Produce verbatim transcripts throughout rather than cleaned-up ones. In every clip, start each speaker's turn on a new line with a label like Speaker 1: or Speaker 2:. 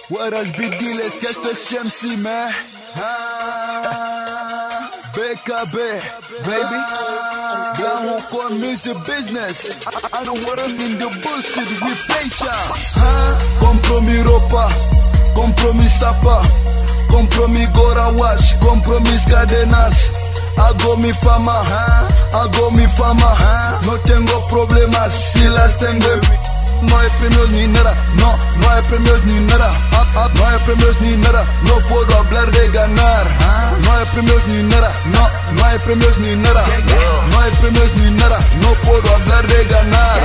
Speaker 1: Buenas vigiles, que esto es M C, man. Ah, B K B, baby. Blanco con music business. I, I don't wanna in the bullshit, we play child. Ah, compro mi ropa, compro mi zapa, compro mi gorra wash, compro mis cadenas. Hago mi fama, hago mi fama. No tengo problemas si las tengo. No hay premios ni nada, no, no hay premios ni nada. Ah, ah, no hay premios ni nada, no puedo hablar de ganar. No hay premios ni nada, no, no hay premios ni nada. No hay premios ni nada, no puedo hablar de ganar.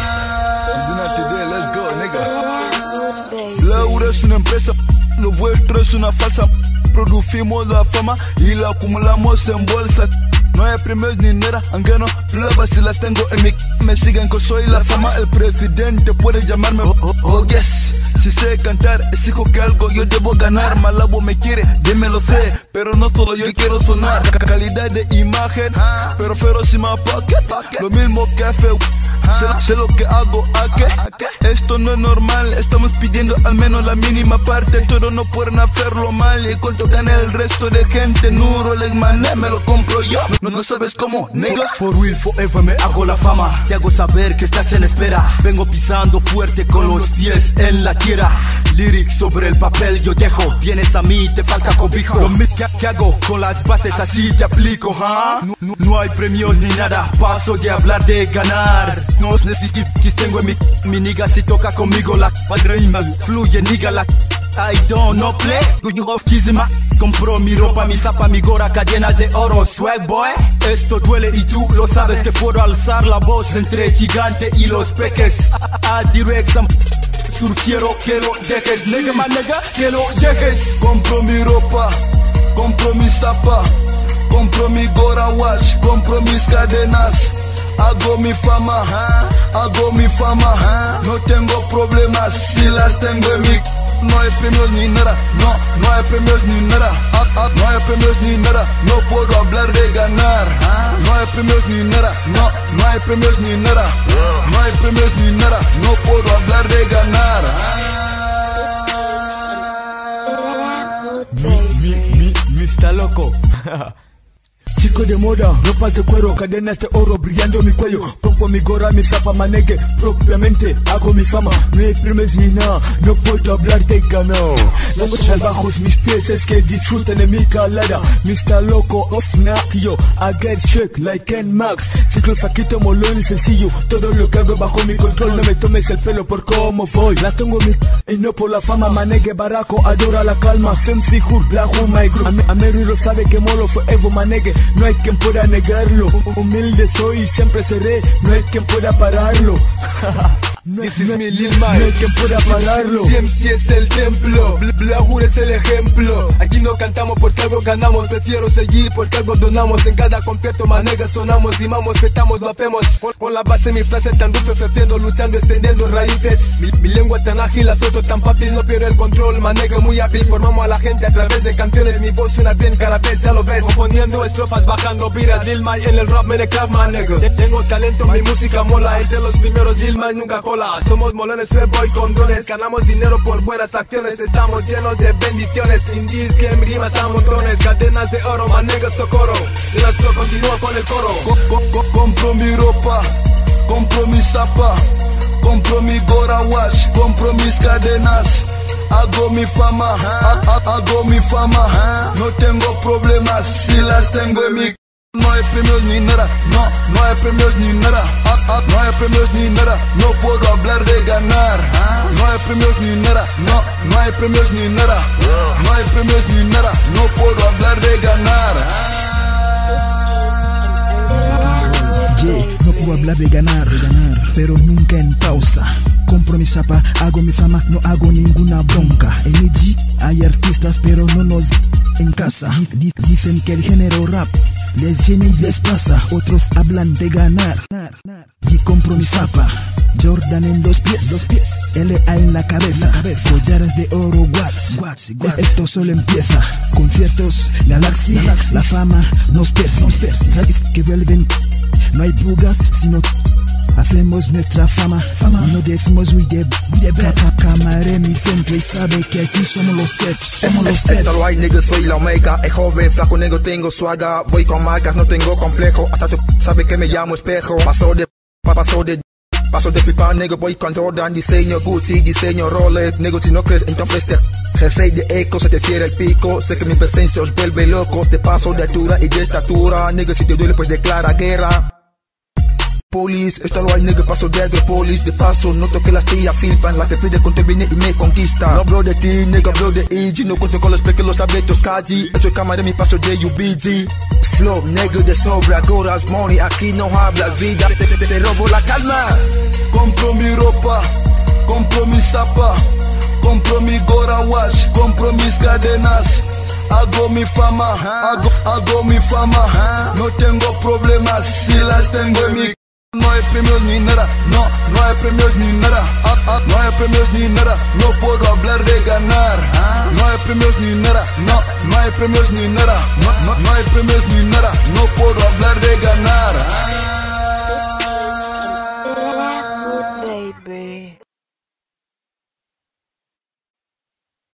Speaker 1: Let's go, nigga. Laura es una empresa, lo vuestro es una falsa. Producimos la fama y la acumulamos en bolsa. No hay premios ni nada, aunque no pruebas si las tengo en mi. Me siguen que soy la fama, el presidente puede llamarme. Oh, oh, oh yes, si sé cantar, exijo que algo yo debo ganar. Malabo me quiere, dímelo sé, pero no solo yo quiero sonar. Calidad de imagen, pero feroz y my pocket. Lo mismo que hace. Sé, sé lo que hago, ¿a qué? Esto no es normal, estamos pidiendo al menos la mínima parte. Todos no pueden hacerlo mal y cuánto gana el resto de gente. Nuro les mané, me lo compro yo. No, no sabes cómo, nigga.
Speaker 2: For real, forever me hago la fama. Te hago saber que estás en espera. Vengo pisando fuerte con los pies en la tierra. Lyrics sobre el papel yo dejo. Vienes a mí, te falta cobijo. Lo mismo que hago con las bases así te aplico, ¿huh? no, no, no hay premios ni nada, paso de hablar de ganar. No necesito que tengo en mi, mi nigga si toca conmigo la padrina fluye nigga la I don't no play, you off kizima. Compro mi ropa, mi zapa, mi gorra, cadenas de oro, swag boy. Esto duele y tú lo sabes que puedo alzar la voz entre gigante y los peques. A, a direct some surgiero que lo dejes, nigga man nigga, que lo dejes.
Speaker 1: Compro mi ropa, compro mi zapa, compro mi gorra wash, compro mis cadenas. Hago mi fama, hago mi fama. No tengo problemas si las tengo en mi. No hay premios ni nada, no, no hay premios ni nada. Ah, ah, no hay premios ni nada, no puedo hablar de ganar. No hay premios ni nada, no, no hay premios ni nada. No hay premios ni nada, no puedo hablar de ganar.
Speaker 2: Mi, mi, mi, mi está loco. Chico de moda, ropa de cuero, cadenas de oro brillando mi cuello. Pongo mi gorra, mi zapa, manegue, propiamente hago mi fama. No hay premios ni nada, no puedo hablar de ganar. Tengo salvajos mis pies, es que disfruten de mi calada. Mister Loco, off yo, I get shook like Ken Max. Ciclo saquito, molón y sencillo. Todo lo que hago bajo mi control, no me tomes el pelo por cómo voy. La tengo mi, y no por la fama, manegue, baraco, adora la calma. Femsi, Hur, Blahu, my group. Ameru lo sabe que molo fue Evo, manegue. No hay quien pueda negarlo, humilde soy y siempre seré, no hay quien pueda pararlo. No,
Speaker 3: This
Speaker 2: no,
Speaker 3: is mi Lil Mike.
Speaker 2: no hay quien pueda pararlo.
Speaker 3: C M C es el templo, Blahu es el ejemplo. Aquí no cantamos porque algo ganamos, prefiero seguir porque algo donamos. En cada concierto manega sonamos, rimamos, petamos, lo hacemos. Con, con la base mi frase tan dulce, fefiendo, luchando, extendiendo raíces. Mi, mi lengua tan ágil, azoto tan fácil, no pierdo el control. Manega muy hábil, formamos a la gente a través de canciones. Mi voz suena bien cada vez, ya lo ves. Componiendo estrofas, bajando viras. Lil Mike en el rap, me de craft, manega. Tengo talento, mi música mola. Entre los primeros Lil Mike nunca cola. Somos molones, soy boy con dones. Ganamos dinero por buenas acciones. Estamos llenos de bendiciones. Indies que rimas a montones. Cadenas de oro, manega, socorro. Y las flow continúa con el coro.
Speaker 1: Co co co compro mi ropa, compro mi zapa, compro mi gorra wash, compro mis cadenas. Hago mi fama, ha ha hago mi fama. No tengo problemas si las tengo en mi. No hay premios ni nada, no, no hay premios ni nada. Ah, ah, no hay premios ni nada, no puedo hablar de ganar. No hay premios ni nada, no, no hay premios ni nada. No hay premios ni nada, no puedo hablar de ganar.
Speaker 4: Yeah, no puedo hablar de ganar, de ganar, pero nunca en pausa. Compro mi zapa, hago mi fama, no hago ninguna bronca. En mi G hay artistas, pero no nos en casa. Dicen que el género rap les llena y les pasa. Otros hablan de ganar. Y compro mi zapa, Jordan en los pies, los pies, L A en la cabeza, collares de oro, watts, watts, watts. Esto solo empieza. Conciertos, galaxia, galaxia. La fama nos persigue. Sabes que vuelven, no hay bugas, sino hacemos nuestra fama, fama. No decimos we the, we the best. Camaré mi frente y sabe que aquí somos los chefs, somos los chefs.
Speaker 5: Esto lo hay, nigga, soy la omega. Es joven, flaco, negro, tengo swaga. Voy con marcas, no tengo complejo. Hasta tu sabe que me llamo espejo. Paso de, paso de, paso de flipar, negro, voy con Jordan. Diseño Gucci, diseño Rolex. Negro, si no crees, entonces te jersey de eco, se te cierra el pico. Sé que mi presencia os vuelve loco. Te paso de altura y de estatura. Negro, si te duele, pues declara guerra. Police, esto lo hay, nigga, paso de agropolis. De paso, noto que las tías flipan. La que pide contra viene y me conquista. No hablo de ti, nigga, hablo de E G. No cuento con los peques, los abiertos, Kaji. Estoy cámara, mi paso de U B G. Flow, negro de sobra, goras, money. Aquí no hablas vida, te, te, te, te robo la calma.
Speaker 1: Compro mi ropa, compro mi zapa, compro mi gora wash, compro mis cadenas. Hago mi fama, hago, hago mi fama. No tengo problemas, si las tengo en mi. No hay premios ni nada, no, no hay premios ni nada, ah, ah, no hay premios ni nada, no puedo hablar de ganar. No hay premios ni nada, no, no hay premios ni nada, no, no, no hay premios ni nada, no puedo hablar de ganar.